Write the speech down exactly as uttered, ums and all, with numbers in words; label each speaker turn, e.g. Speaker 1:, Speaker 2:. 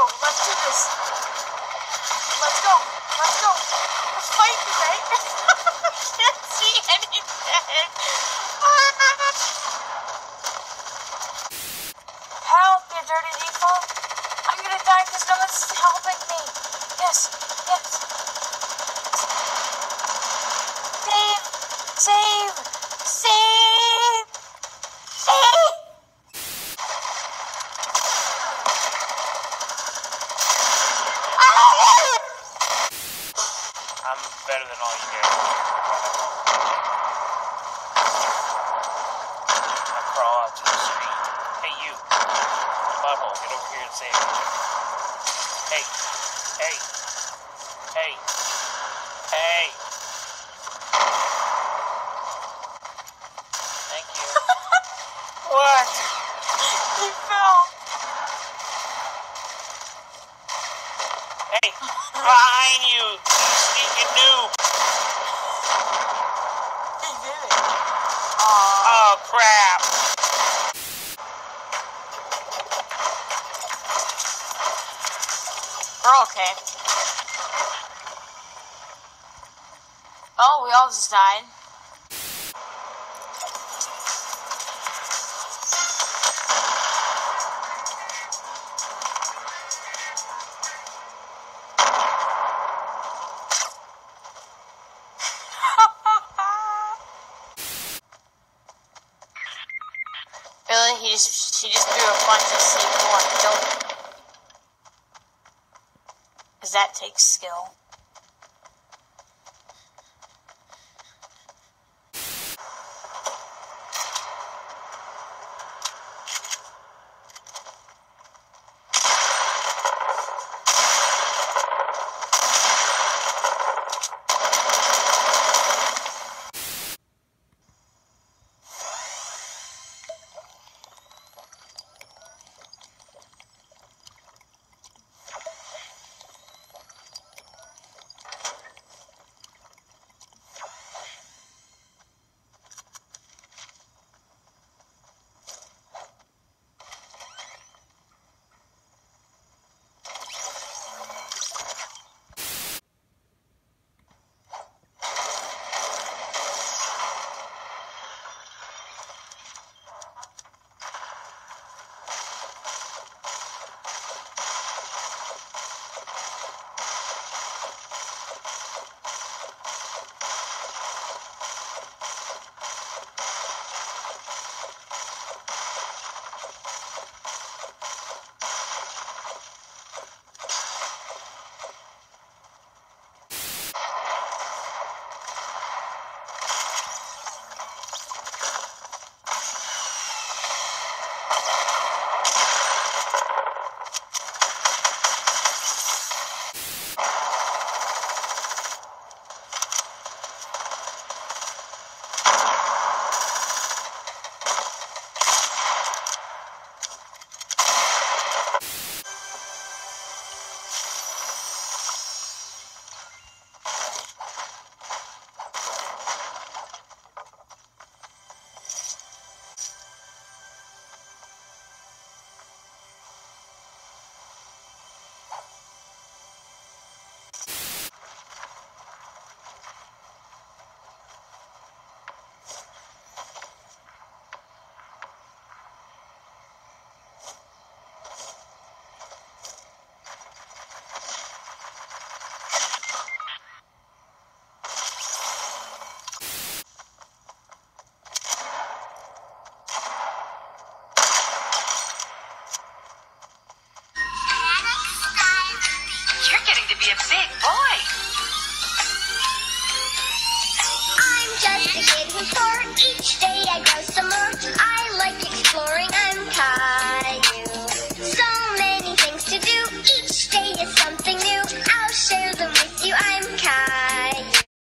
Speaker 1: Let's do this. Let's go. Let's go. Let's fight today. I can't see anything. Help, you dirty default. I'm gonna die because no one's helping me. Yes. Yes. Save. Save. Save. Save.
Speaker 2: I'm better than all you guys. I crawl out to the street. Hey, you. Butthole, get over here and save me. Hey. Hey. Hey. Hey. Thank you. What?
Speaker 1: He fell.
Speaker 2: Hey, behind you, you sneaking noob.
Speaker 1: He did it.
Speaker 2: Oh, crap.
Speaker 1: We're okay. Oh, we all just died. Really? He just, she just threw a bunch of C four and killed him. Because that takes skill.
Speaker 3: Be a big boy.
Speaker 4: I'm just a kid who's four. Each day I grow some more. I like exploring.